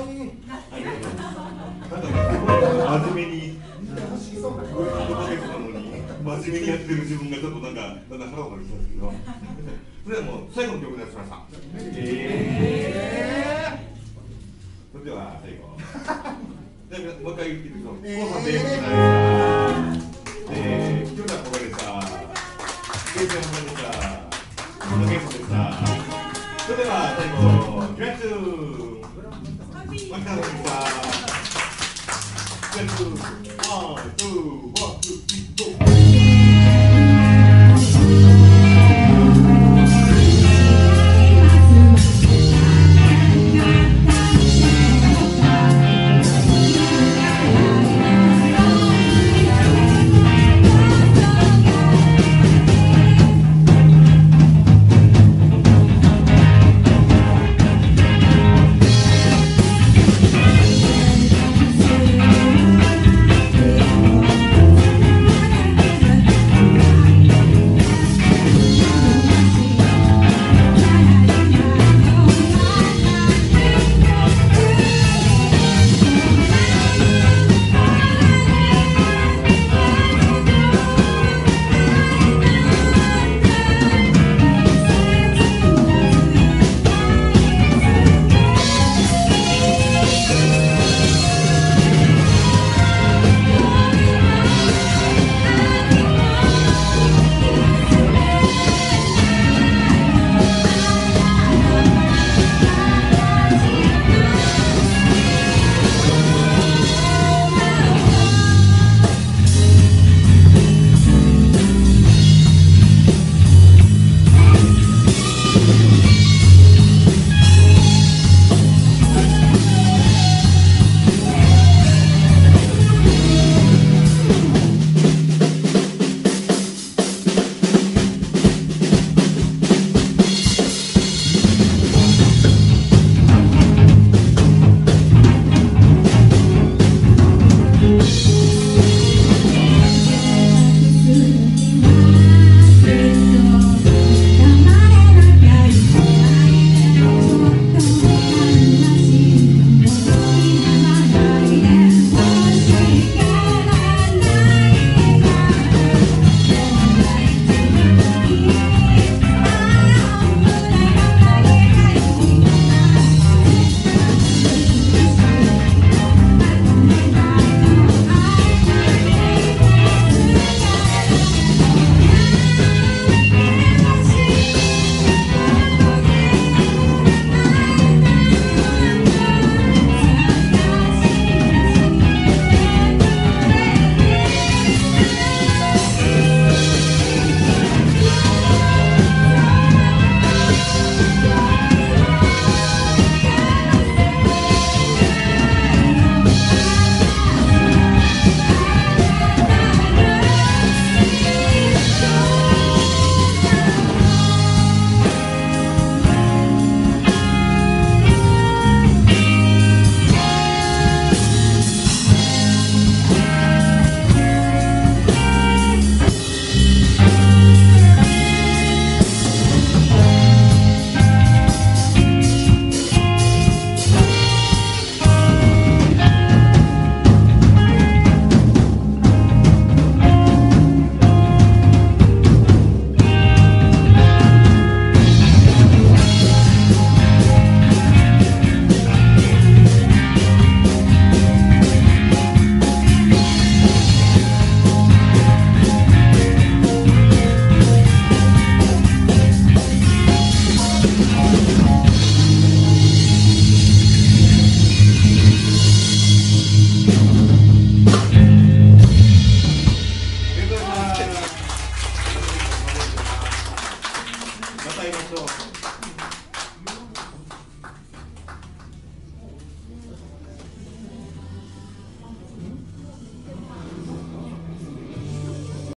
真面目に真面目にやってる自分がちょっとなんかだんだん腹を張る気がするんですけど、それではもう最後の曲になってしまいました。それでは最後じゃあもう一回言ってみましょう。コウさんでした。清田小林でした。ゲイちゃんさんでした。このゲイさんでした。それでは最後キラッチューマキタさんでした。キラッチューワンツーワンツースリーゴー。また会いましょう。